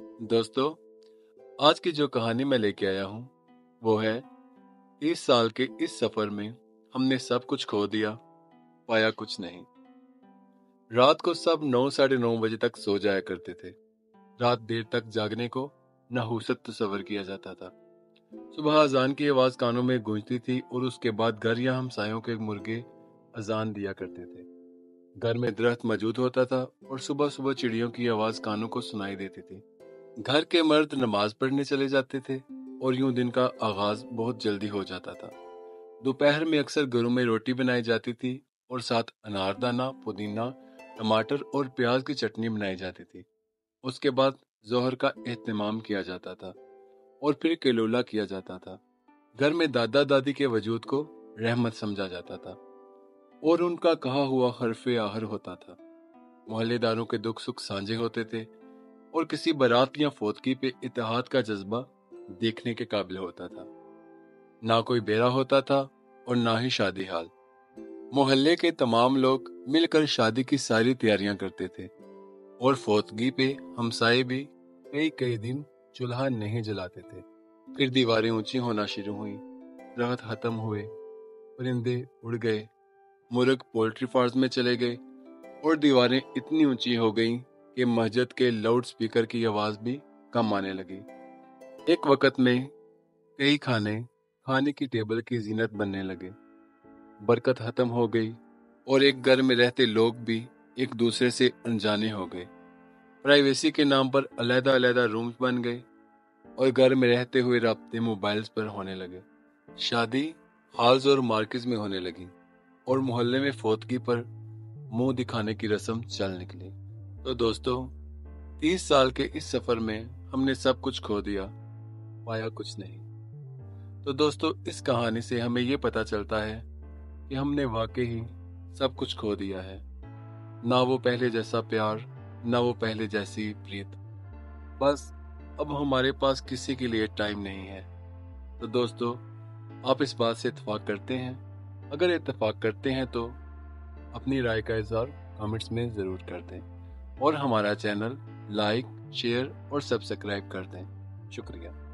दोस्तों, आज की जो कहानी मैं लेके आया हूँ वो है 30 साल के इस सफर में हमने सब कुछ खो दिया, पाया कुछ नहीं। रात को सब 9 साढ़े 9 बजे तक सो जाया करते थे। रात देर तक जागने को नहुसत तस्वर किया जाता था। सुबह अजान की आवाज कानों में गूंजती थी और उसके बाद घर या हमसायों के मुर्गे अजान दिया करते थे। घर में दरख्त मौजूद होता था और सुबह सुबह चिड़ियों की आवाज कानों को सुनाई देती थी। घर के मर्द नमाज पढ़ने चले जाते थे और यूं दिन का आगाज बहुत जल्दी हो जाता था। दोपहर में अक्सर घरों में रोटी बनाई जाती थी और साथ अनारदाना, पुदीना, टमाटर और प्याज की चटनी बनाई जाती थी। उसके बाद जोहर का एहतमाम किया जाता था और फिर केलोला किया जाता था। घर में दादा दादी के वजूद को रहमत समझा जाता था और उनका कहा हुआ हरफे आहर होता था। मोहल्लेदारों के दुख सुख साझे होते थे और किसी बारात या फौतगी पे इत्तेहाद का जज्बा देखने के काबिल होता था। ना कोई बेरा होता था और ना ही शादी हाल। मोहल्ले के तमाम लोग मिलकर शादी की सारी तैयारियां करते थे और फौतगी पे हमसाए भी कई कई दिन चूल्हा नहीं जलाते थे। फिर दीवारें ऊंची होना शुरू हुई, दरख्त खत्म हुए, परिंदे उड़ गए, मुर्ग पोल्ट्री फार्म में चले गए और दीवारें इतनी ऊंची हो गईं कि मस्जिद के लाउड स्पीकर की आवाज भी कम आने लगी। एक वक्त में कई खाने की टेबल की जीनत बनने लगे। बरकत खत्म हो गई और एक घर में रहते लोग भी एक दूसरे से अनजाने हो गए। प्राइवेसी के नाम पर अलग अलग रूम्स बन गए और घर में रहते हुए राब्ते मोबाइल्स पर होने लगे। शादी हॉल्स और मार्केट्स में होने लगी और मोहल्ले में फौतगी पर मुंह दिखाने की रस्म चल निकली। तो दोस्तों, 30 साल के इस सफर में हमने सब कुछ खो दिया, पाया कुछ नहीं। तो दोस्तों, इस कहानी से हमें ये पता चलता है कि हमने वाकई ही सब कुछ खो दिया है। ना वो पहले जैसा प्यार, ना वो पहले जैसी प्रीत। बस अब हमारे पास किसी के लिए टाइम नहीं है। तो दोस्तों, आप इस बात से इत्तेफाक करते हैं? अगर इत्तेफाक करते हैं तो अपनी राय का इज़हार कमेंट्स में ज़रूर कर दें और हमारा चैनल लाइक, शेयर और सब्सक्राइब कर दें। शुक्रिया।